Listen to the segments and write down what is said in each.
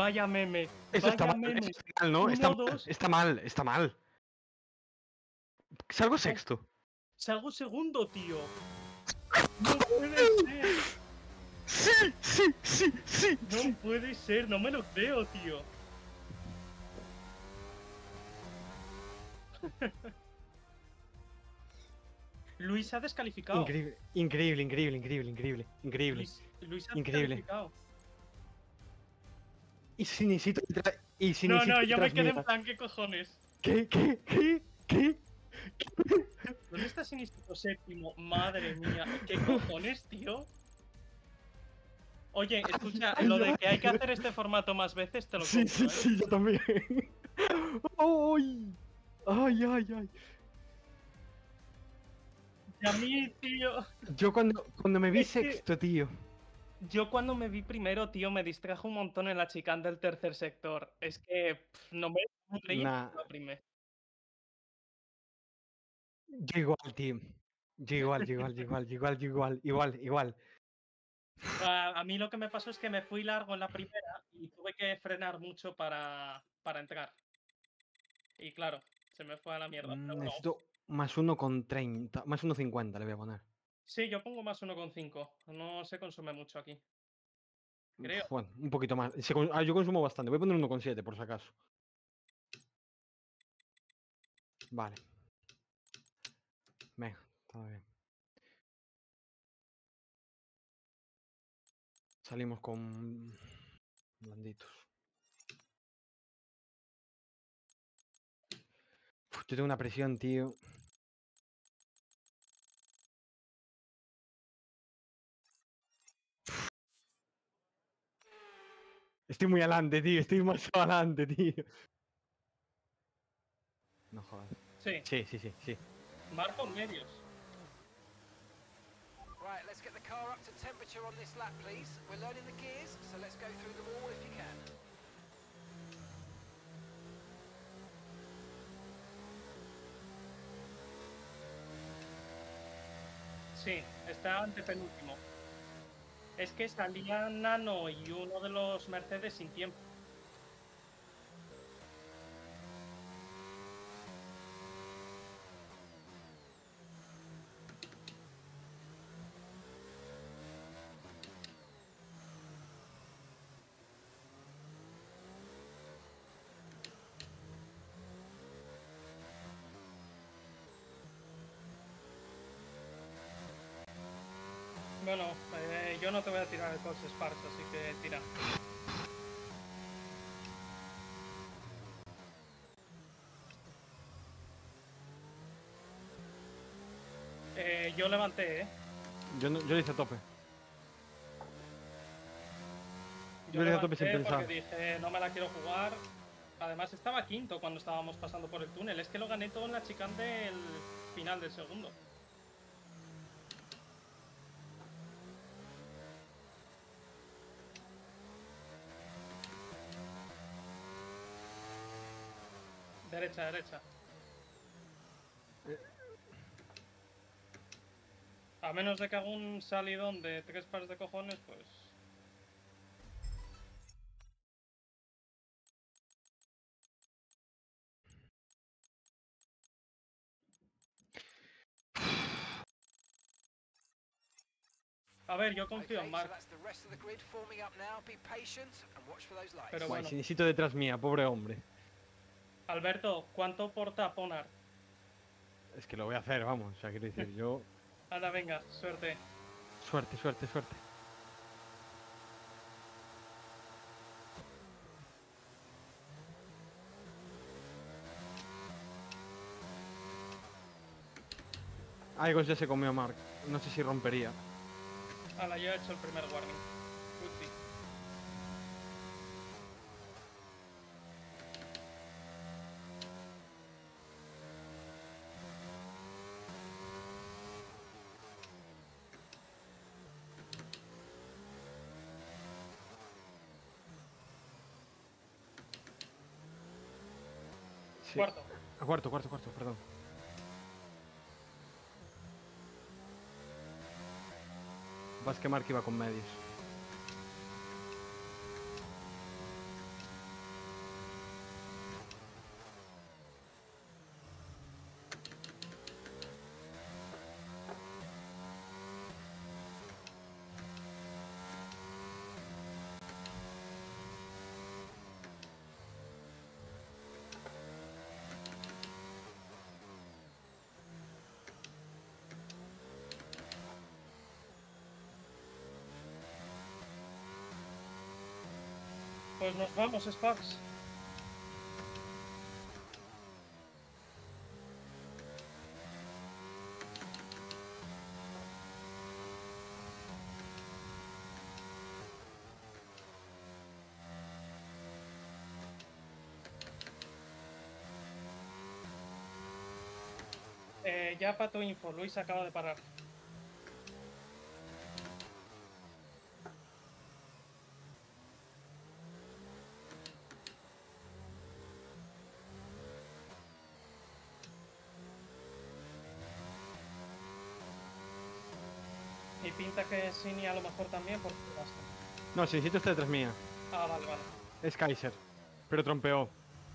Vaya meme. Eso está Vaya mal, meme. eso está mal, ¿no? Uno, Está mal, dos. está mal, está mal. Salgo sexto. Salgo segundo, tío. No puede ser. Sí, sí, sí, sí, No sí. puede ser. No me lo creo, tío. Luis se ha descalificado. Increíble, increíble, increíble, increíble, increíble, increíble. Luis se ha Increíble. descalificado. Y si necesito y si No, necesito no, yo me detrás quedé en mía. plan, ¿qué cojones? ¿Qué? ¿Dónde está Sinistro séptimo? Madre mía. ¿Qué cojones, tío? Oye, escucha, Ay, lo de que hay que ay. hacer este formato más veces te lo Sí, compro, sí, ¿eh? sí, yo también. ¡Ay! ¡Ay, ay, ay! Y a mí, tío. Yo cuando me vi Es que sexto, tío. yo cuando me vi primero, tío, me distrajo un montón en la chicane del tercer sector. Es que no me creía que Nah, iba primero. yo igual, tío. Yo igual. A mí lo que me pasó es que me fui largo en la primera y tuve que frenar mucho para entrar. Y claro, se me fue a la mierda. Pero bueno, Necesito más 1,30, más 1,50 le voy a poner. sí, yo pongo más 1,5. No se consume mucho aquí. Creo. Bueno, un poquito más. Yo consumo bastante. Voy a poner 1,7 por si acaso. Vale. Venga, todo bien. Salimos con blanditos. Uf, yo tengo una presión, tío. Estoy muy adelante, tío. Estoy más adelante, tío. No jodas. Sí, Sí. marco medios. Right, let's get the car up to temperature on this lap, please. We're learning the gears, so let's go through them all if you can. Sí, está antepenúltimo. Es que salía Nano y uno de los Mercedes sin tiempo. Bueno, yo no te voy a tirar el coche Sparks, así que tira. Yo levanté, ¿eh? Yo lo hice a tope. Yo Yo le di a tope sin levanté porque pensar. dije, no me la quiero jugar. Además, estaba quinto cuando estábamos pasando por el túnel. Es que lo gané todo en la chicane del final del segundo. Derecha. A menos de que haga un salidón de 3 pares de cojones, pues... A ver, yo confío en Okay, so Mark, that's the rest of the grid forming up now. Be patient and watch for those lights. pero Guay, bueno. si necesito detrás mía, pobre hombre. Alberto, ¿cuánto porta Ponar? Es que lo voy a hacer, vamos. O sea, quiero decir, yo. Anda, venga, suerte. Suerte. Algo ya se comió a Mark. No sé si rompería. Hala, yo he hecho el primer warning. Uzi. Sí. Cuarto. Cuarto, perdón. Vas que Mark iba con medios. Pues nos vamos, Sparks. Ya para tu info, Luis acaba de parar. Y pinta que Sini a lo mejor también, porque basta. No, si necesito está detrás mía. Ah, vale, vale. Es Kaiser. Pero trompeó.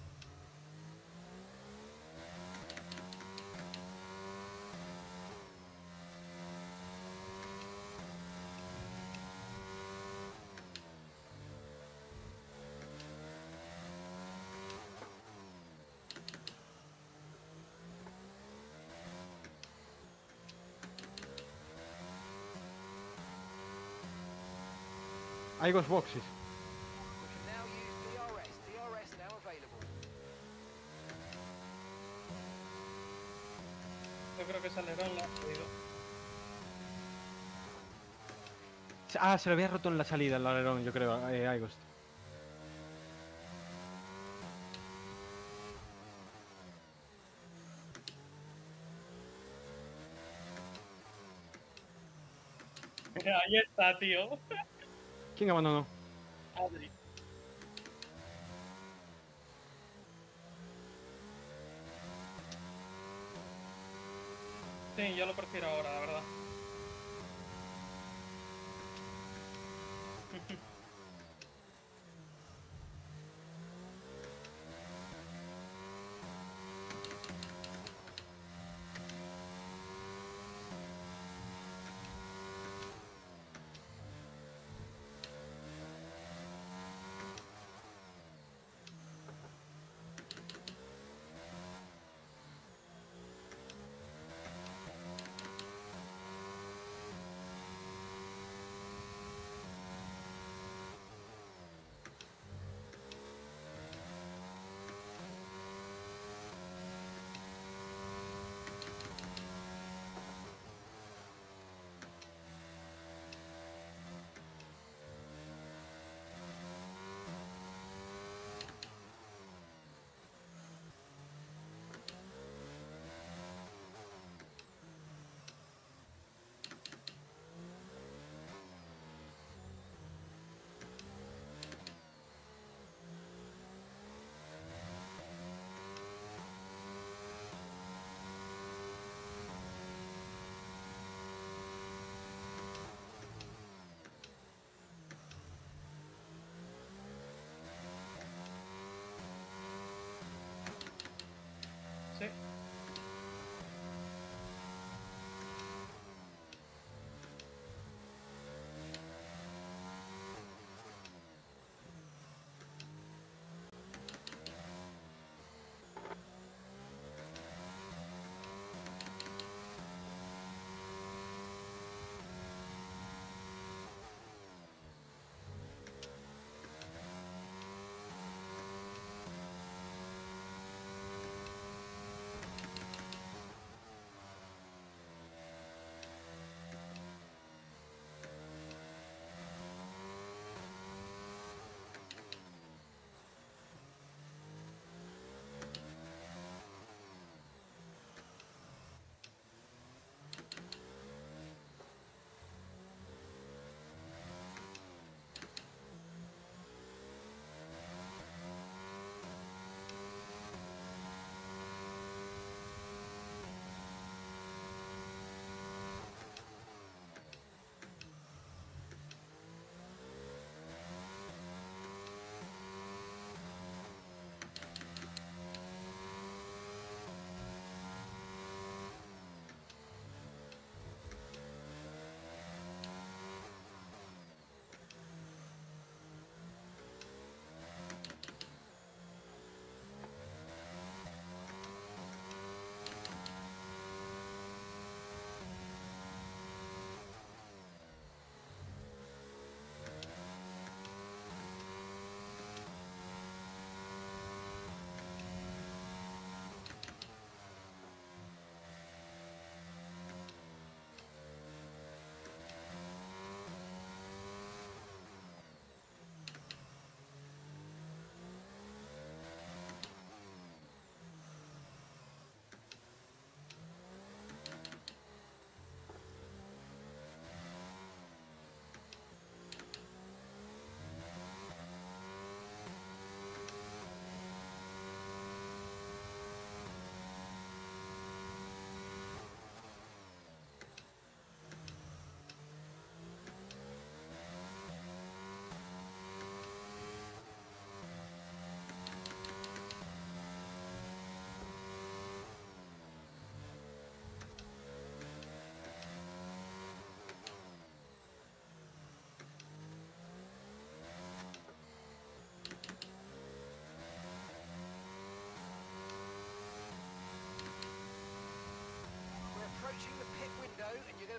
Hay Ghost Boxes. We can now use DRS. DRS now available. Yo creo que ese alerón lo ha jodido. Ah, se lo había roto en la salida el alerón, yo creo, Aigos. Ahí está, tío. ¿Quién abandonó? Adri. Sí, yo lo prefiero ahora, la verdad.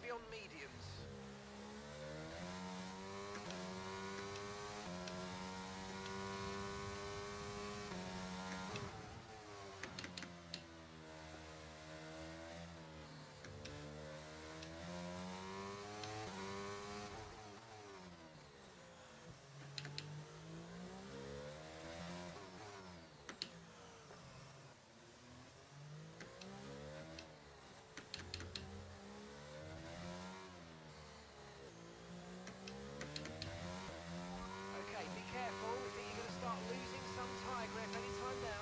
heavy on mediums. Okay, be careful. We think you're going to start losing some tyre grip anytime now.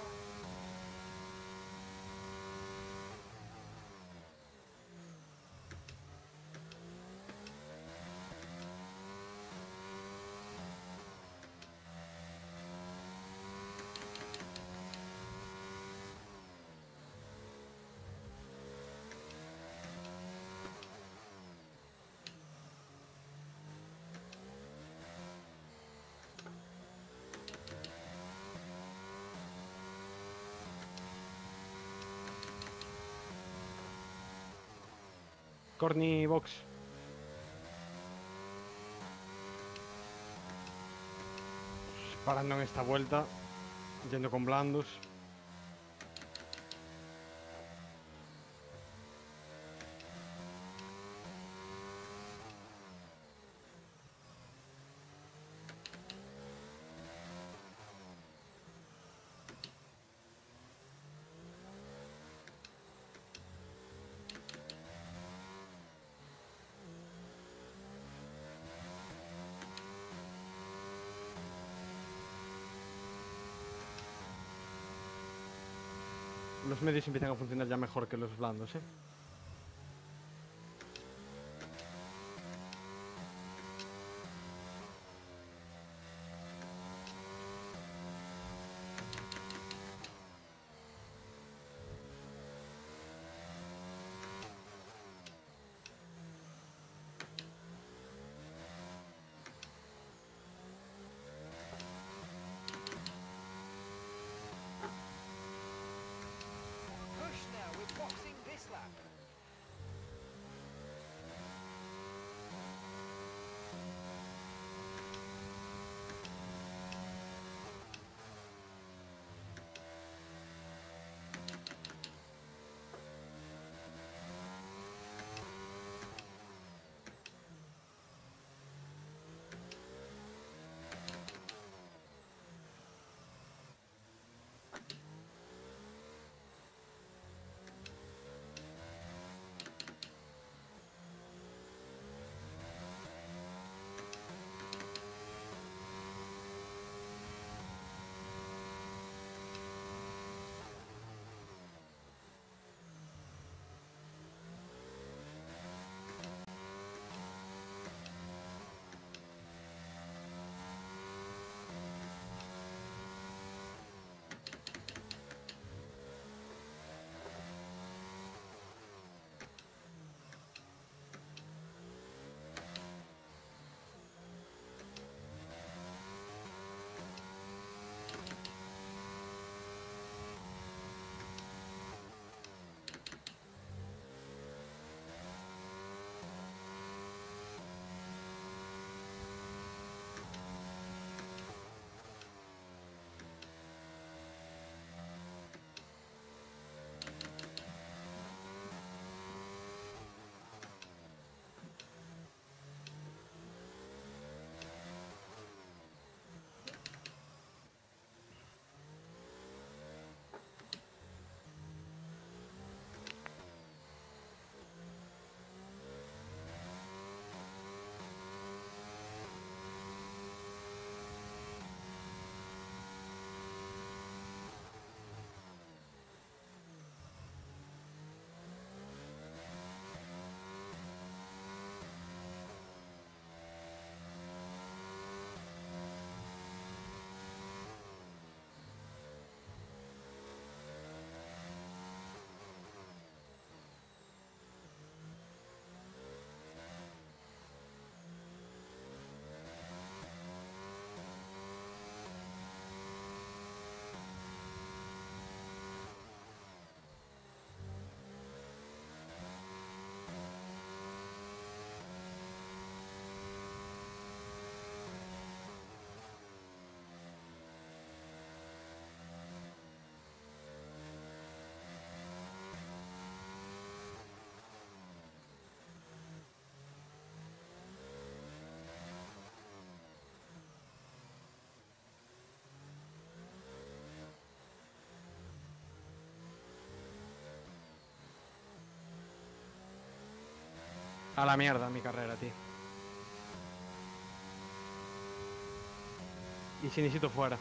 Corny box. Parando en esta vuelta. Yendo con blandos. Los medios empiezan a funcionar ya mejor que los blandos, ¿eh? Push now, we're boxing this lap. A la mierda mi carrera, tío. Y si necesito fuera.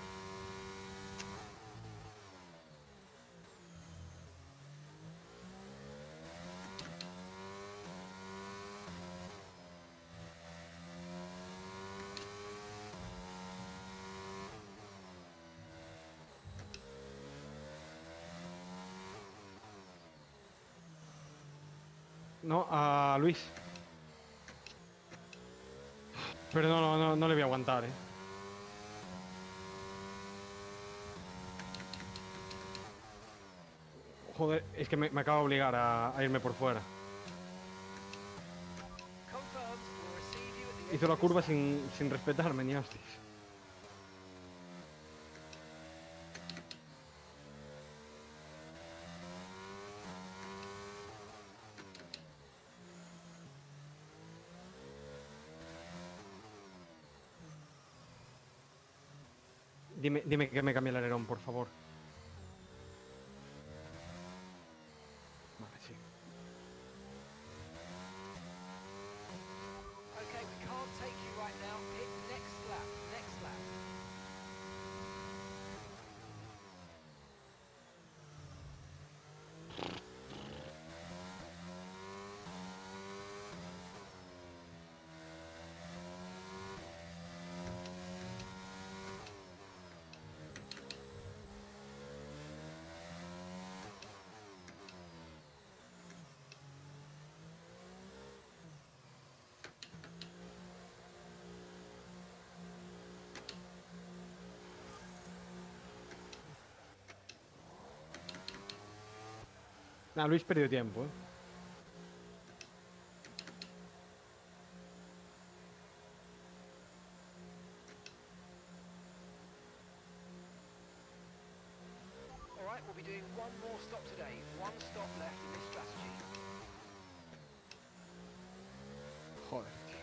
No, a Luis. Pero no le voy a aguantar, Joder, es que me acaba de obligar a irme por fuera. Confirmed. We'll receive you at the end Hizo of la this curva lap. sin respetarme ni hostias. Dime que me cambie el alerón, por favor. Vale, sí. Okay, we can't take you right now. Hit next lap. Next lap. Nah, Luis perdió tiempo, All right, we'll be doing one more stop today. One stop left in this strategy. Joder, tío.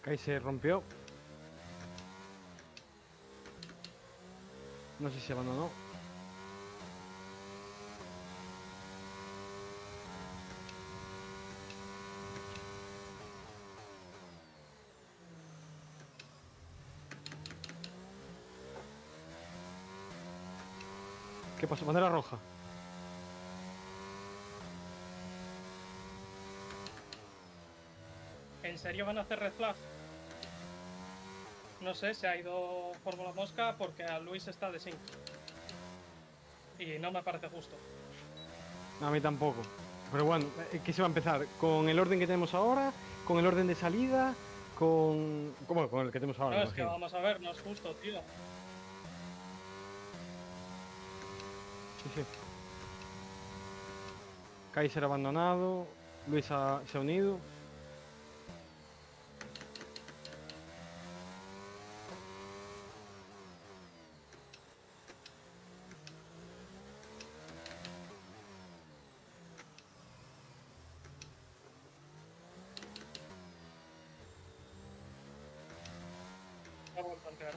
Kai se rompió. No sé si abandonó. ¿Qué pasó? Bandera roja. ¿En serio van a hacer red flag? No sé, se ha ido Fórmula Mosca porque a Luis está de sync. Y no me parece justo. A mí tampoco. Pero bueno, ¿qué se va a empezar? ¿Con el orden que tenemos ahora? ¿Con el orden de salida? ¿Con...? ¿Cómo? Con el que tenemos ahora, No, me es que imagino. vamos a ver, no es justo, tío. Sí, sí. Kaiser abandonado. Luis se ha unido. Ha vuelto a entrar.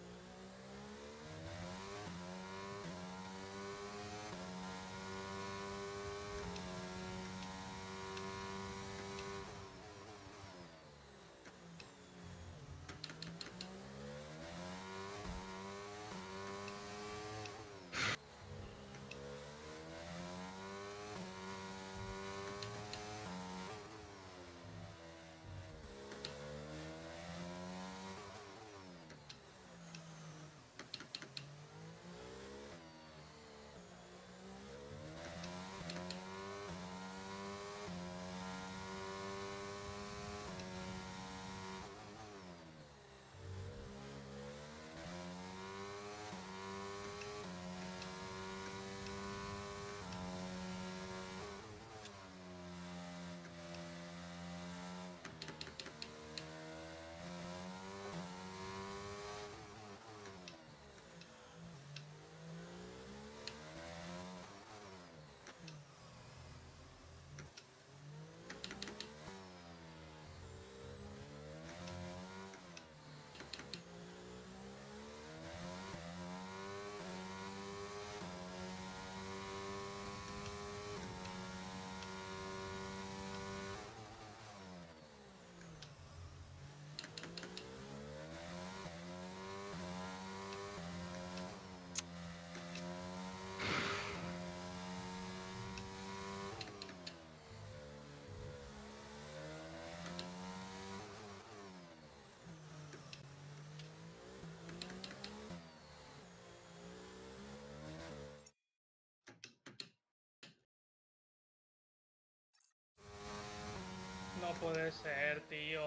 No puede ser, tío.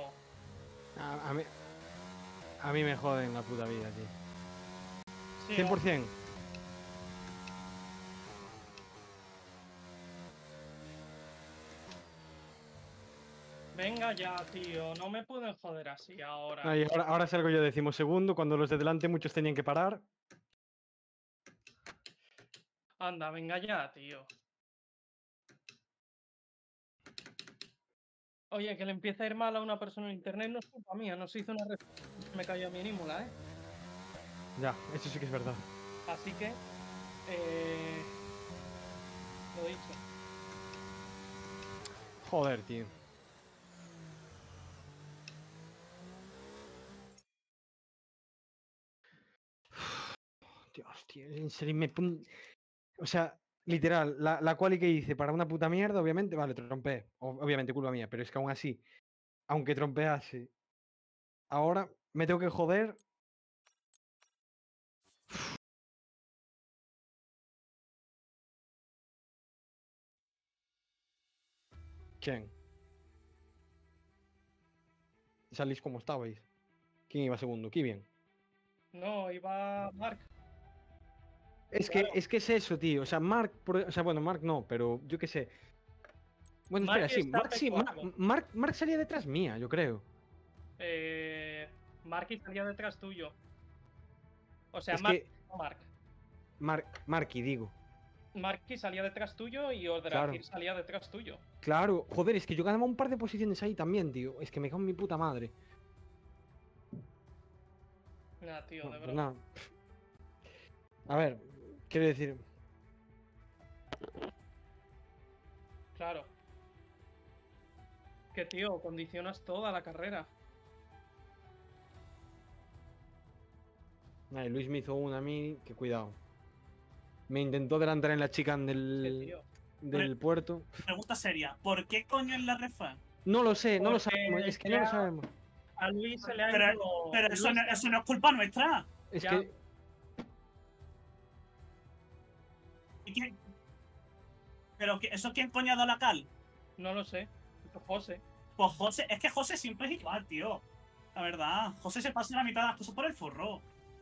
A mí... A mí me joden la puta vida, tío. Sí, 100%. venga ya, tío. No me pueden joder así ahora. Ahí, ahora salgo yo 12º, cuando los de delante muchos tenían que parar. Anda, venga ya, tío. Oye, que le empieza a ir mal a una persona en internet no es culpa mía. No se hizo una red. Me cayó a mi Nímula, ¿eh? Ya, eso sí que es verdad. Así que. Lo dicho. Joder, tío. Dios, tío, en serio O sea, literal, la quali que hice para una puta mierda, obviamente, vale, trompé. Obviamente, culpa mía, pero es que aún así, aunque trompease, ahora me tengo que joder. ¿Quién? Salís como estabais. ¿Quién iba segundo? Kivian. No, iba Mark. Es Claro. que es eso, tío. O sea, Mark, o sea, bueno, Mark no, pero yo qué sé. Bueno, Mark espera, sí, está Mark sí, P4. Mark salía detrás mía, yo creo. Marky salía detrás tuyo. O sea, Es Mark, que no Mark. Marky, digo. Marky salía detrás tuyo y Claro. Odragir salía detrás tuyo. Claro, joder, es que yo ganaba un par de posiciones ahí también, tío. Es que me cago en mi puta madre. Nah, tío, de Bueno, pues verdad. nada. A ver, quiero decir, Claro. Que, tío, condicionas toda la carrera. ay, Luis me hizo una a mí, que cuidado. Me intentó adelantar en la chicane Es que, del, tío. del puerto. Pregunta seria, ¿por qué coño en la refa? No lo sé, no lo Porque sabemos, es que se no lo ha- sabemos. A Luis se le ha Pero, ido. pero eso, Luis no, se ha- eso no es culpa nuestra. Es Ya. que ¿Y quién? ¿Pero eso quién coño ha dado la cal? No lo sé. José. Pues José, es que José siempre es igual, tío. La verdad, José se pasa la mitad de las cosas por el forro.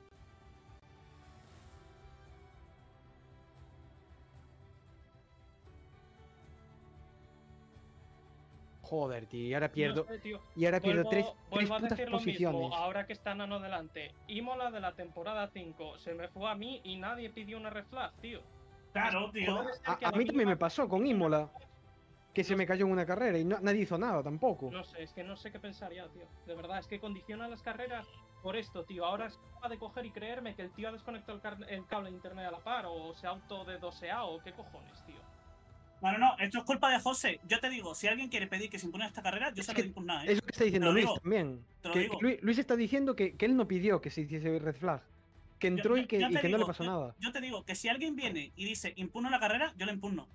joder, tío, y ahora pierdo. No sé, tío. Y ahora pierdo tres Vuelvo a putas decir lo posiciones. mismo, ahora que está Nano delante. Imola de la temporada 5 se me fue a mí y nadie pidió una red flag, tío. Claro, tío. Puede ser que A la mí también me mínima- pasó con Imola, que se No me sé. cayó en una carrera y nadie hizo nada tampoco. No sé, es que no sé qué pensar ya, tío. De verdad, es que condiciona las carreras por esto, tío. Ahora es capaz de coger y creerme que el tío ha desconectado el cable de internet a la par o se ha autodedoseado o qué cojones, tío. No, esto es culpa de José. Yo te digo, si alguien quiere pedir que se impone esta carrera, yo Es se lo que digo impugnar, Es lo que está diciendo Te lo Luis digo, también. te lo Que digo. Luis está diciendo que él no pidió que se hiciese red flag. Que entró y que te no le digo, pasó nada. Yo te digo que si alguien viene y dice impugno la carrera, yo la impugno.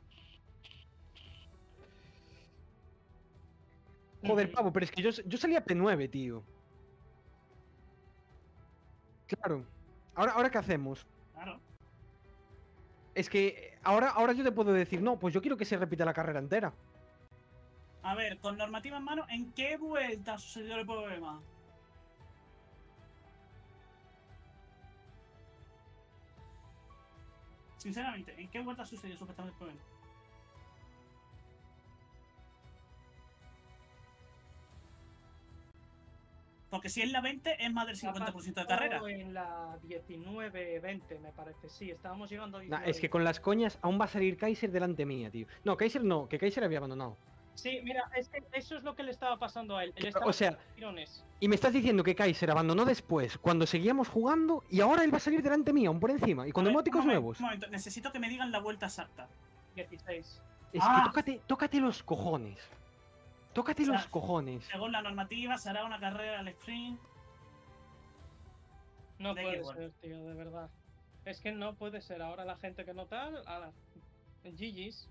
Joder, pavo, pero es que yo salía P9, tío. Claro. Ahora ¿qué hacemos? Claro. Es que ahora yo te puedo decir, no, pues yo quiero que se repita la carrera entera. A ver, con normativa en mano, ¿en qué vuelta sucedió el problema? Sinceramente, ¿en qué vuelta sucedió supuestamente el problema? Porque si es la 20, es más del 50% de carrera. En la 19-20, me parece. Sí, estábamos llegando a Nah, 19. es que con las coñas aún va a salir Kaiser delante mía, tío. No, Kaiser no, que Kaiser había abandonado. Sí, mira, es que eso es lo que le estaba pasando a él. Él O estaba sea, haciendo tirones. y me estás diciendo que Kaiser abandonó después, cuando seguíamos jugando, y ahora él va a salir delante mía, aún por encima, y con A ver, emóticos un nuevos. momento, necesito que me digan la vuelta exacta. 16. Es Ah. que tócate los cojones. Tócate O sea, los cojones. Según la normativa, será una carrera al sprint. No ¿De puede qué vuelta? ser, tío, de verdad. Es que no puede ser. Ahora la gente que no tal, ala, GG's.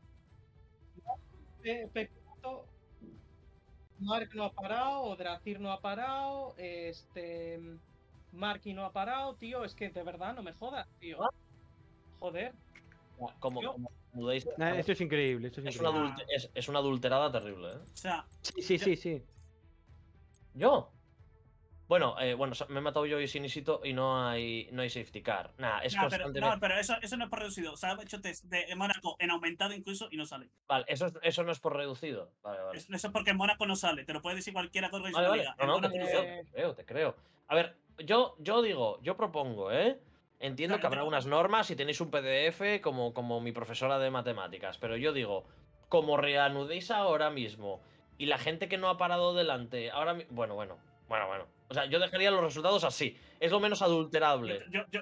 Pepito, Mark no ha parado, Dracir no ha parado, Marky no ha parado, tío. Es que de verdad no me jodas, tío. Joder. Como Yo- mudéis. Nah, esto es increíble, esto es Es una, increíble. es una adulterada terrible, ¿eh? O sea, Sí. ¿Yo? Bueno, me he matado yo y Sinisito y no hay safety car. Nah, es constantemente. pero eso no es por reducido. O sea, he hecho test de Mónaco en aumentado incluso y no sale. Vale, eso no es por reducido. Vale. Eso es porque en Mónaco no sale. Te lo puede decir cualquiera que organice Vale, una vale. liga. No, En no, te Mónaco no creo, sale. te creo. A ver, yo propongo, ¿eh? Entiendo Claro, que habrá pero- unas normas y tenéis un PDF como mi profesora de matemáticas, pero yo digo, como reanudéis ahora mismo y la gente que no ha parado delante, ahora bueno. O sea, yo dejaría los resultados así. Es lo menos adulterable. Yo-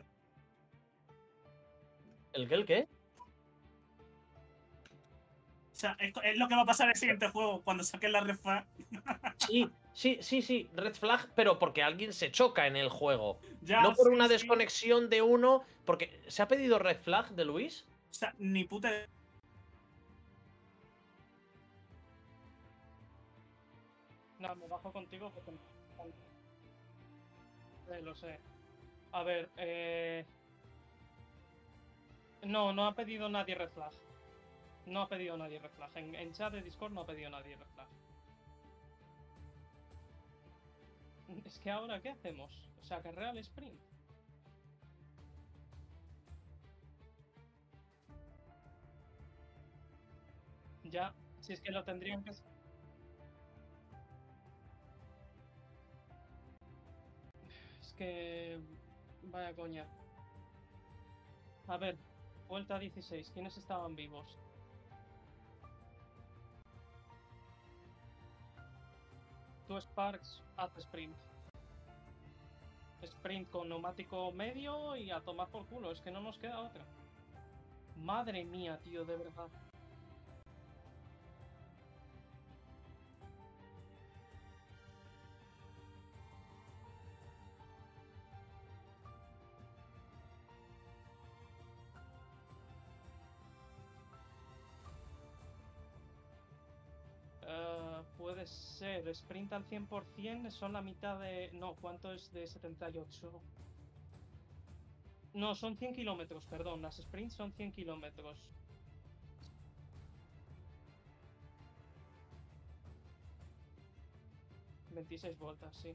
¿El qué? o sea, es lo que va a pasar en el siguiente juego cuando saquen la refa. Sí, red flag, pero porque alguien se choca en el juego. Ya, No por sí, una sí. desconexión de uno, porque ¿se ha pedido red flag de Luis? O sea, ni puta. No, me bajo contigo porque. Lo sé. A ver, no ha pedido nadie red flag. No ha pedido nadie red flag. En chat de Discord no ha pedido nadie red flag. Es que ahora, ¿qué hacemos? O sea, carrera al sprint. Ya, si es que lo tendrían que. Es que. Vaya coña. A ver, vuelta 16. ¿Quiénes estaban vivos? Tú, Sparks, haz sprint. Sprint con neumático medio y a tomar por culo. Es que no nos queda otra. Madre mía, tío, de verdad. Puede ser. Sprint al 100% son la mitad de... No, ¿cuánto es de 78? No, son 100 kilómetros, perdón. Las sprints son 100 kilómetros. ...26 vueltas, sí.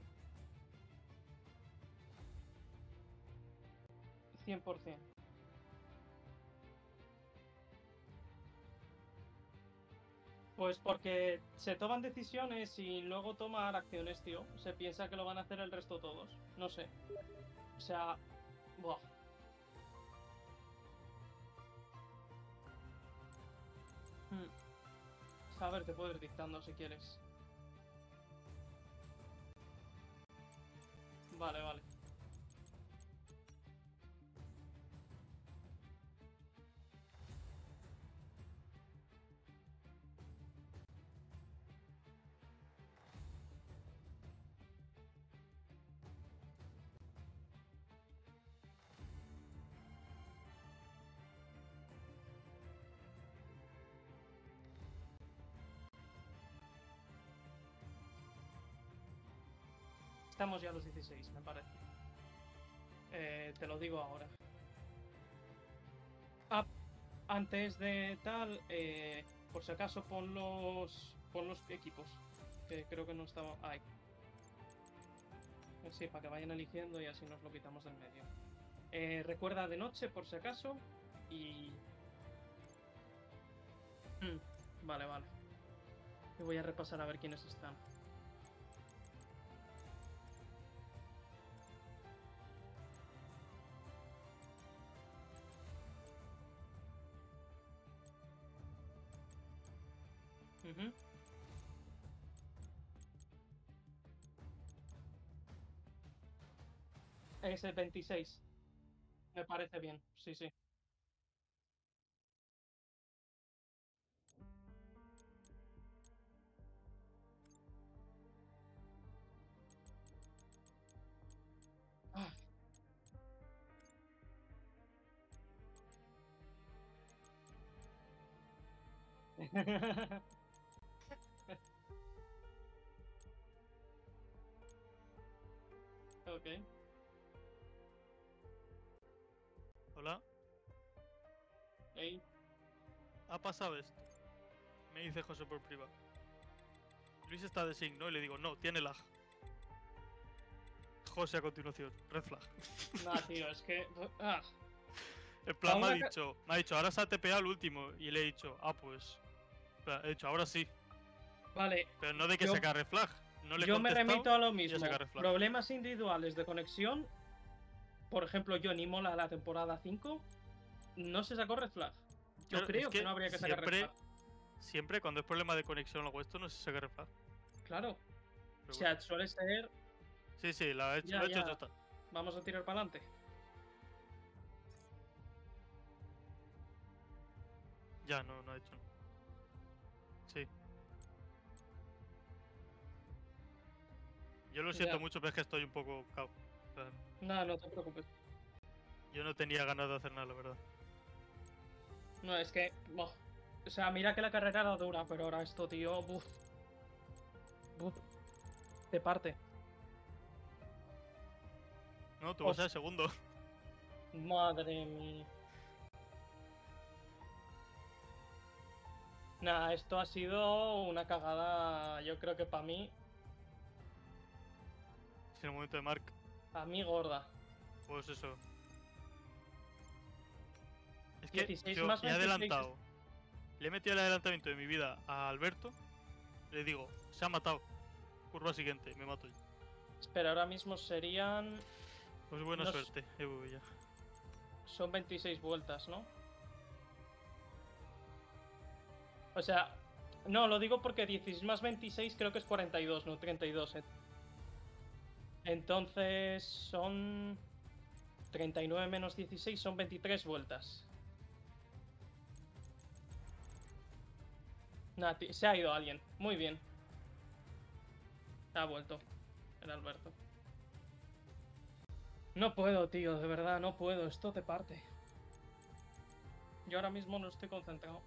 100%. Pues porque se toman decisiones y luego tomar acciones, tío. Se piensa que lo van a hacer el resto todos. No sé. O sea... Buah. A ver, te puedo ir dictando si quieres. Vale, vale. Estamos ya a los 16, me parece. Te lo digo ahora. Ah, antes de tal, por si acaso pon los equipos. Que creo que no estaba... Ahí. Sí, para que vayan eligiendo y así nos lo quitamos del medio. Recuerda de noche, por si acaso. Y... Vale, vale. Y voy a repasar a ver quiénes están. Es el 26. Me parece bien, sí, sí. Ah. Ok. Hola, Ey. ha pasado esto. Me dice José por privado. Luis está de signo y le digo, no, tiene lag. José a continuación, red flag. Nah, tío, es que... Ah. En plan, Aún me ha dicho, ahora se ha TPA el último. Y le he dicho, pues. He dicho, ahora sí. Vale. Pero no de que Yo- saca red flag. No le he Yo me contestado remito a lo y ya mismo. saca red flag. Problemas individuales de conexión. Por ejemplo, yo en Imola la temporada 5 no se sacó red flag. Yo Pero creo es que no habría que sacar red flag. Siempre cuando es problema de conexión o algo esto no se saca red flag. Claro. Pero O sea, bueno. suele ser... Sí, lo he hecho, Ya, lo he hecho, ya. ya está. Vamos a tirar para adelante. Ya, no he hecho. No. Sí. Yo lo siento Ya. mucho, pero es que estoy un poco cao. O sea, No, no te preocupes. yo no tenía ganas de hacer nada, la verdad. No, es que... buah. O sea, mira que la carrera era dura, pero ahora esto, tío... Buf. Buf. Te parte. No, tú vas a ser segundo. Madre mía. Nah, esto ha sido una cagada, yo creo que para mí Es el momento de Mark. gorda. Pues eso. Es que 16 yo más he 26 adelantado. Le he metido el adelantamiento de mi vida a Alberto. Le digo, se ha matado. Curva siguiente, me mato yo. Espera, ahora mismo serían... Pues buena No suerte, ya. Son 26 vueltas, ¿no? O sea... No, lo digo porque 16 más 26 creo que es 42, no 32. Entonces son 39 menos 16, son 23 vueltas. Nati, se ha ido alguien. Muy bien. Ha vuelto. El Alberto. No puedo, tío, de verdad, no puedo. Esto te parte. Yo ahora mismo no estoy concentrado.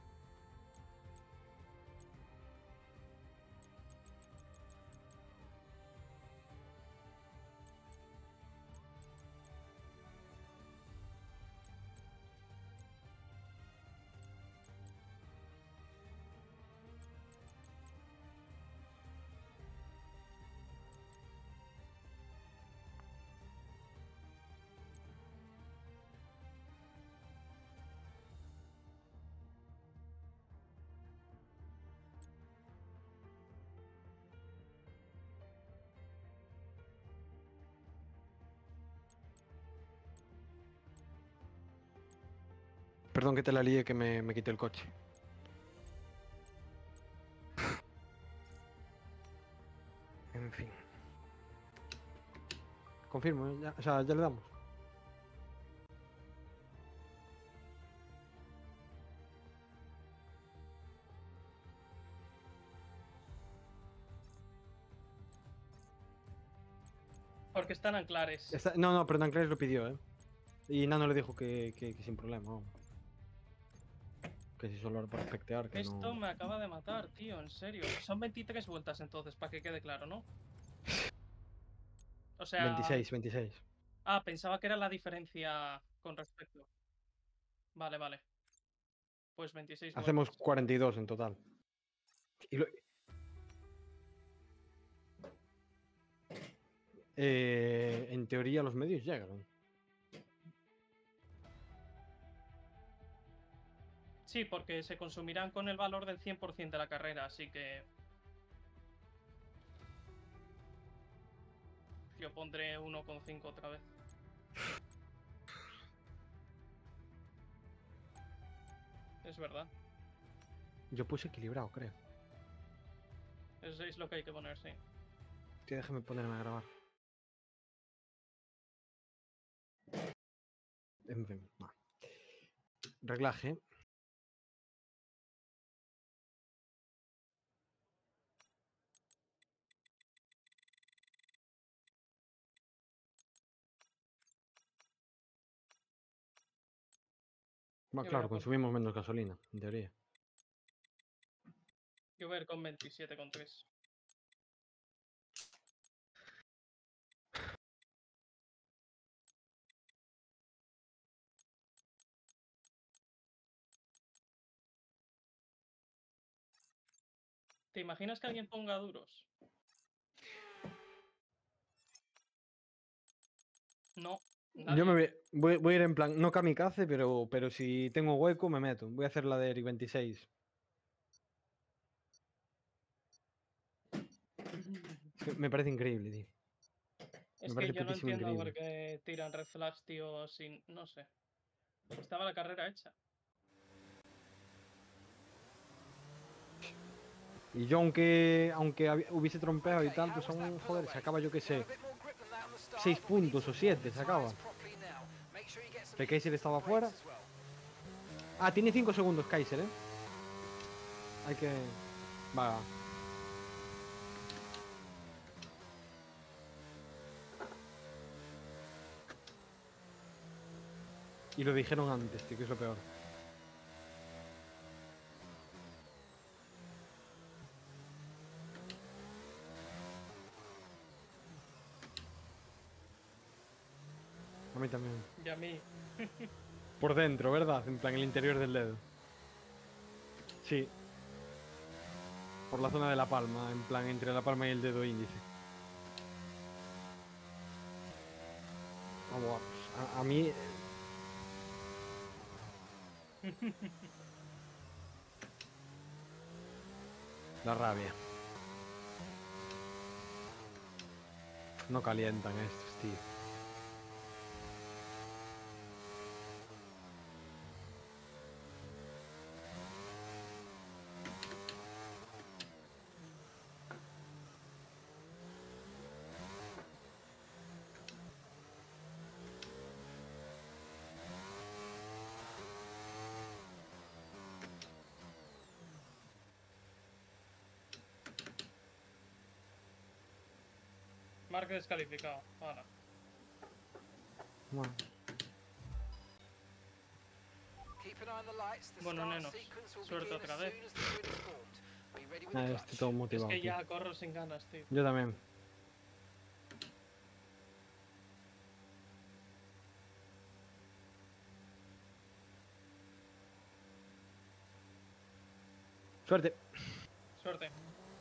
Perdón que te la lié, que me quité el coche. En fin. Confirmo, ¿eh? O sea, ya le damos. Porque están anclares. No, pero Nanclares lo pidió, ¿eh? Y Nano le dijo que sin problema, vamos. Que si solo era para espectear, que Esto no... me acaba de matar, tío, en serio. Son 23 vueltas entonces, para que quede claro, ¿no? O sea... 26. Ah, pensaba que era la diferencia con respecto. Vale, vale. Pues 26 Hacemos vueltas. 42 en total. Y en teoría los medios llegan. Sí, porque se consumirán con el valor del 100% de la carrera, así que... Yo pondré 1,5 otra vez. Es verdad. Yo puse equilibrado, creo. Es lo que hay que poner, sí. Tío, déjame ponerme a grabar. En fin, va. Reglaje. Yo voy a Claro, por- consumimos menos gasolina, en teoría. Yo voy a ir con 27,3. ¿Te imaginas que alguien ponga duros? No. Yo me Nadie. voy a ir en plan, no kamikaze, pero si tengo hueco me meto. Voy a hacer la de Eric 26. Es que me parece increíble, tío. Es parece que yo no putísimo entiendo por increíble. qué tiran red flags, tío, sin... No sé. Estaba la carrera hecha. Y yo aunque hubiese trompeado y tal, pues aún, joder, sacaba yo que sé, 6 puntos o 7, sacaba. Que Kaiser estaba fuera. Ah, tiene 5 segundos Kaiser, ¿eh? Hay que... Va. Y lo dijeron antes, tío, que es lo peor. A mí también. Y a mí. Por dentro, ¿verdad? En plan, el interior del dedo. Sí. Por la zona de la palma, en plan, entre la palma y el dedo índice. Vamos, a mí... La rabia. No calientan estos, tío. Mark descalificado. Ahora. Bueno, Keep an eye on the lights. The Bueno, start nenos, sequence will suerte begin otra as vez. soon as the grid is formed. Be ready with nada, the estoy clutch. todo Es motivado, que tío. ya corro sin ganas, tío. Yo también. Suerte. Suerte.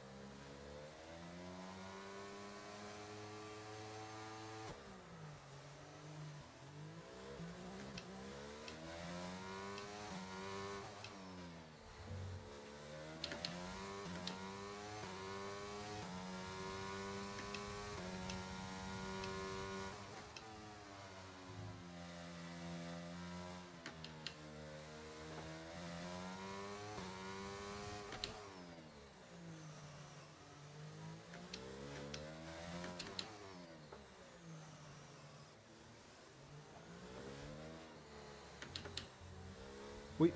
Uy.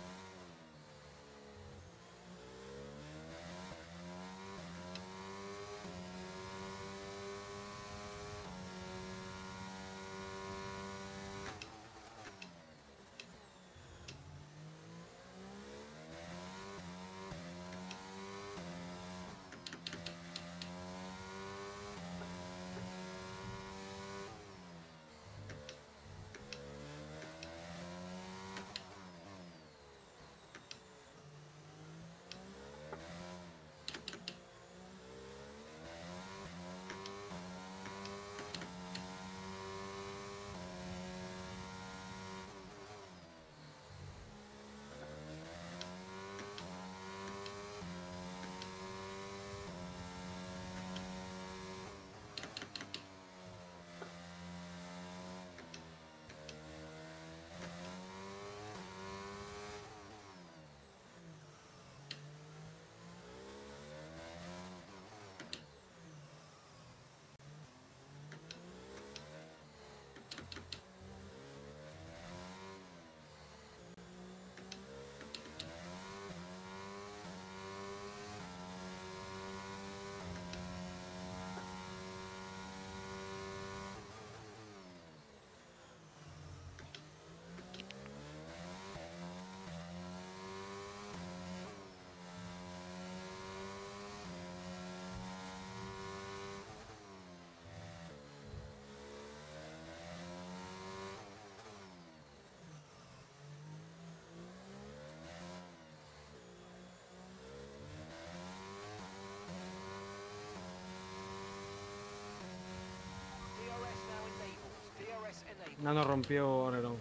DRS now enabled. DRS enabled. No nos rompió Orelón.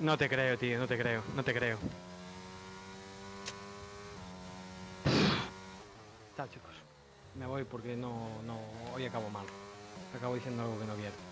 No te creo, tío, no te creo, no te creo. Chao, chicos. Me voy porque hoy acabo mal. Acabo diciendo algo que no quiero.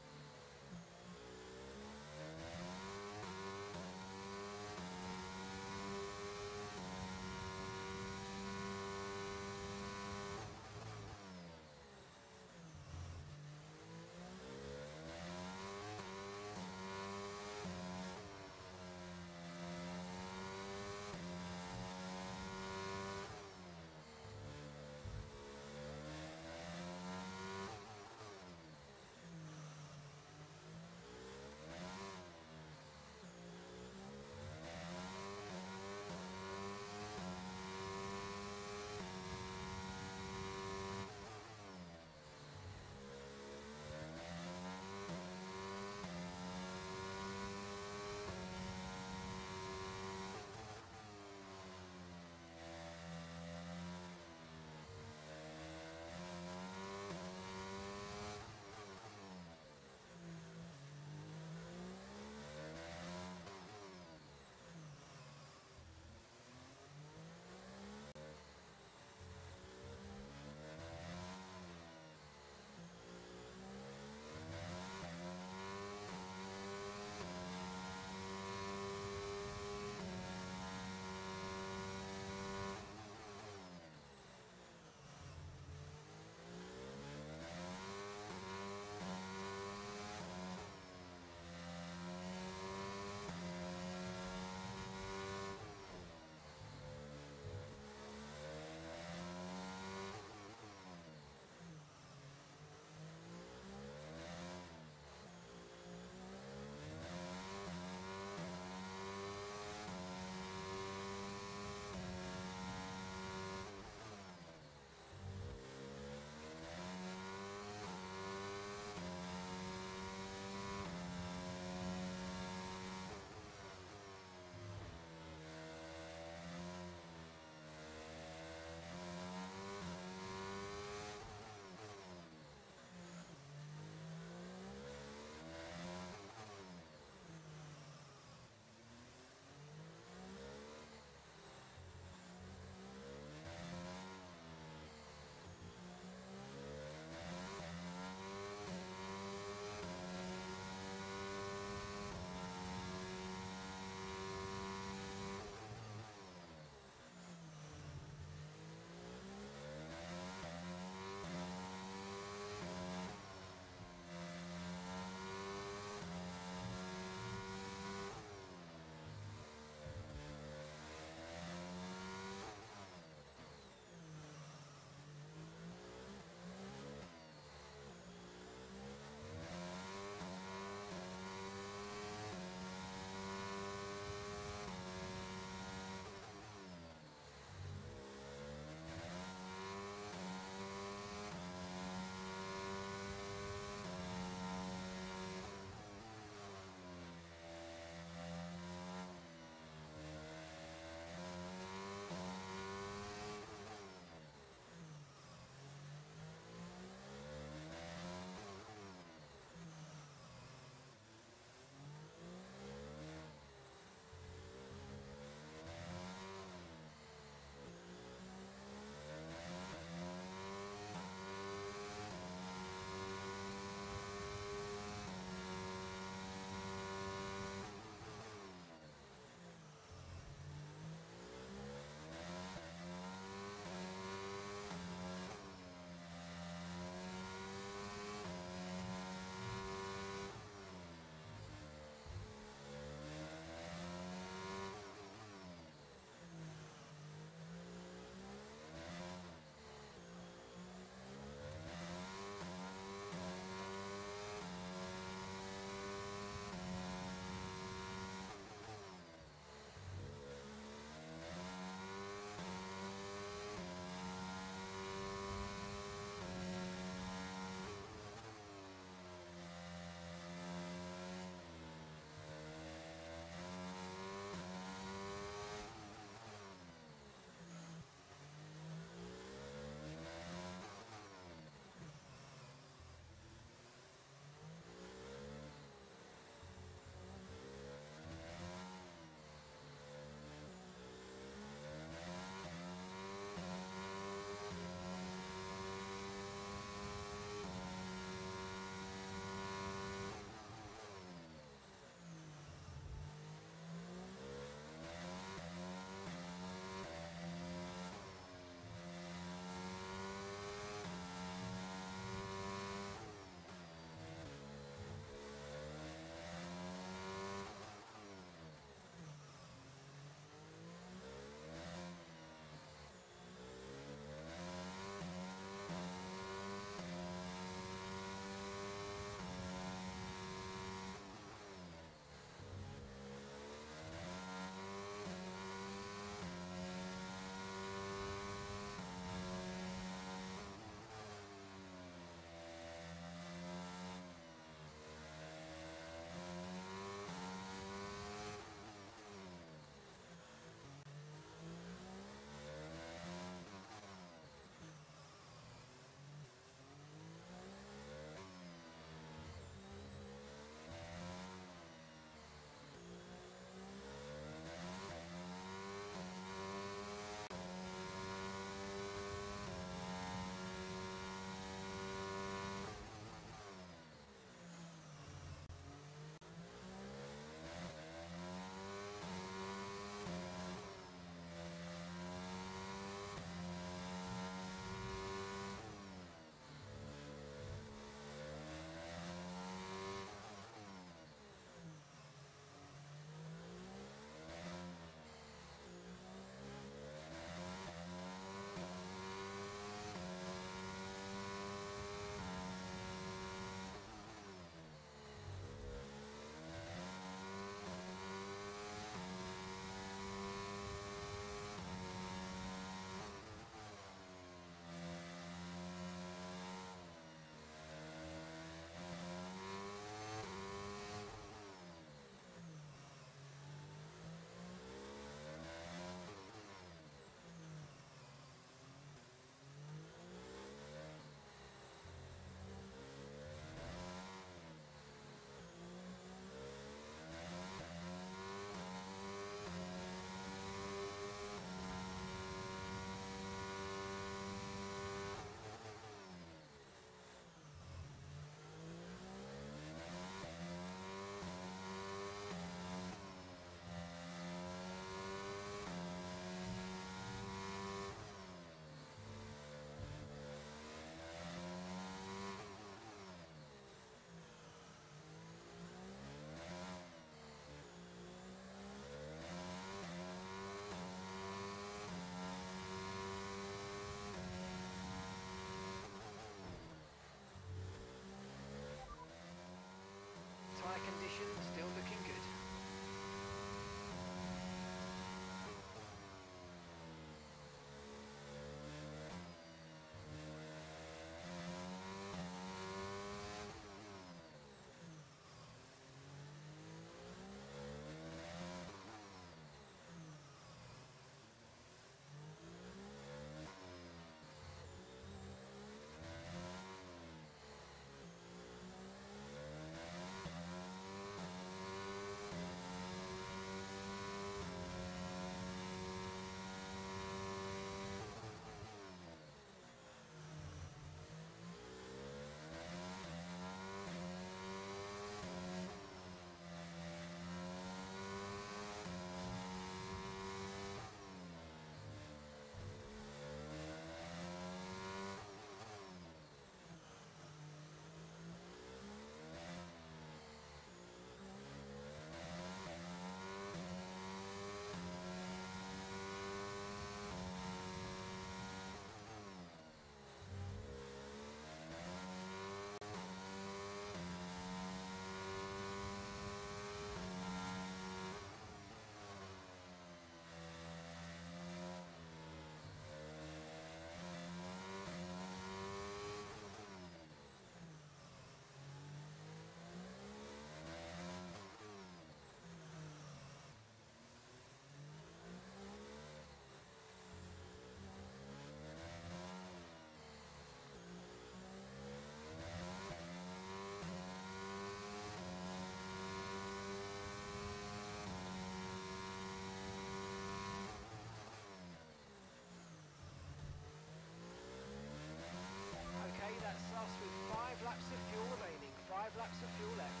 left.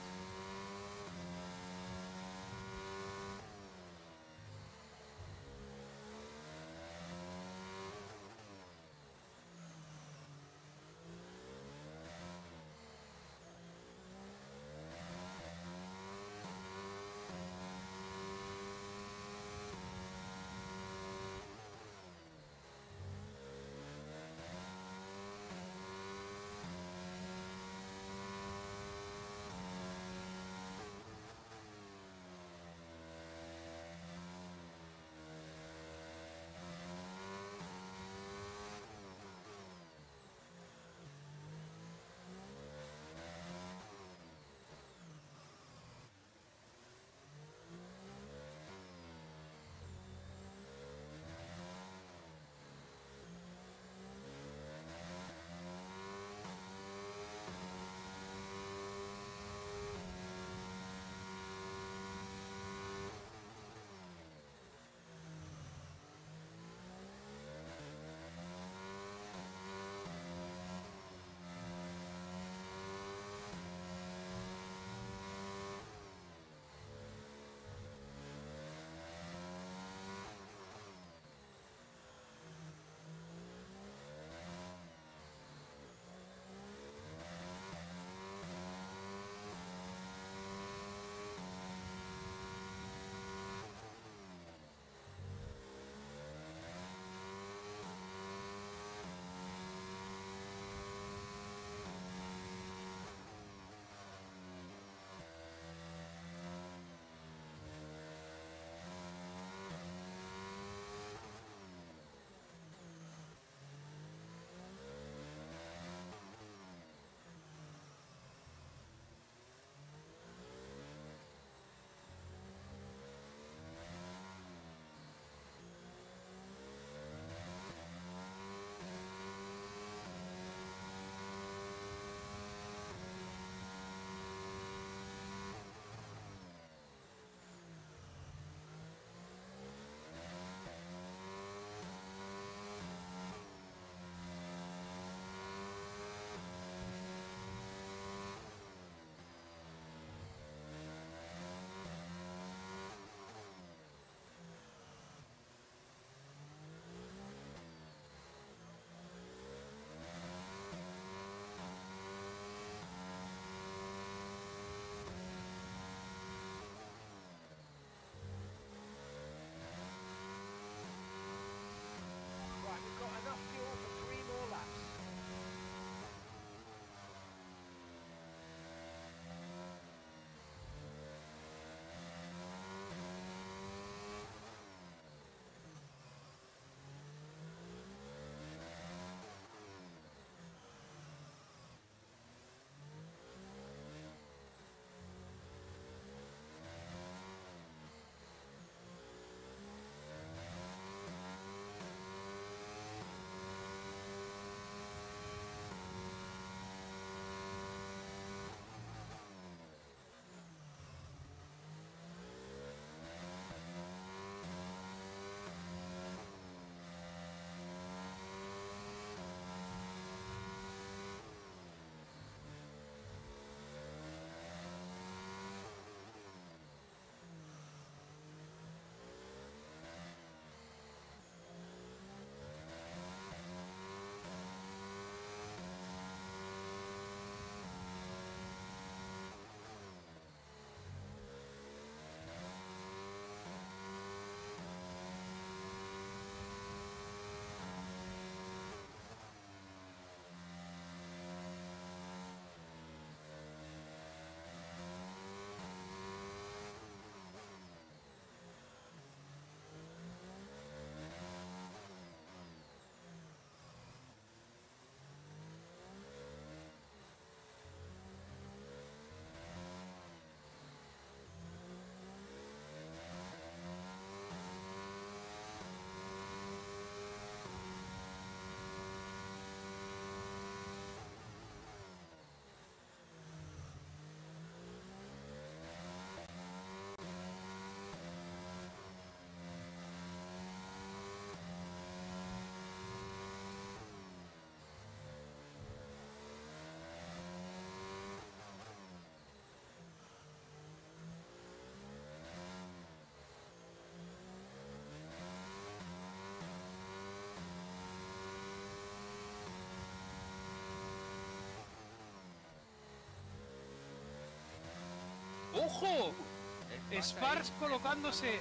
¡Ojo! El Sparks colocándose.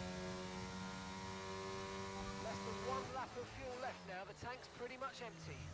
Less than 1 lap of fuel left now. The tank's pretty much empty.